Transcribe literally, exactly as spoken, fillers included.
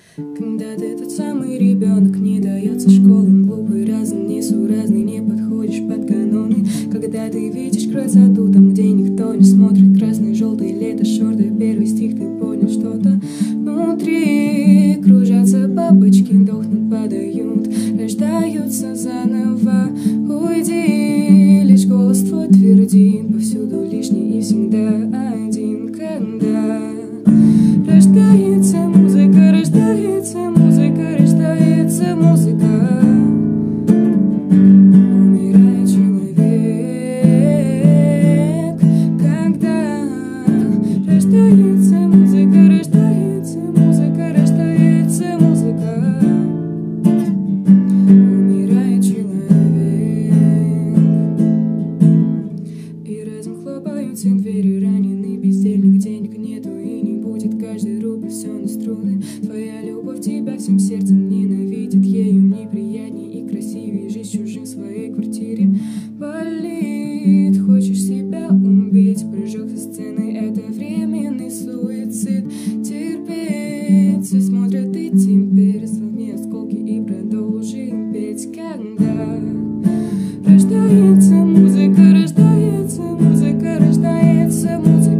Когда ты тот самый ребенок, не дается школам, глупый, разный, несуразный, не подходишь под каноны. Когда ты видишь красоту там, где никто не смотрит, красный, желтый, лето, шорты, первый стих, ты понял что-то внутри. Кружатся бабочки, дохнут, падают, рождаются заново. Уйди, лишь голос твой твердит, повсюду лишний и всегда один. Когда рождается музыка, рождается музыка, рождается музыка, умирает человек. Когда рождается музыка, рождается музыка, рождается музыка, умирает человек. И разом хлопаются двери, раненый бездельник, денег нету и не будет, каждый рубль все на струны. Твоя любовь тебя всем сердцем ненавидит, ею неприятней и красивее жить чужим в своей квартире. Болит, хочешь себя убить, прыжок со сцены — это временный суицид. Терпеть, все смотрят и теперь сломи осколки и продолжим петь. Когда рождается музыка, рождается музыка, рождается музыка,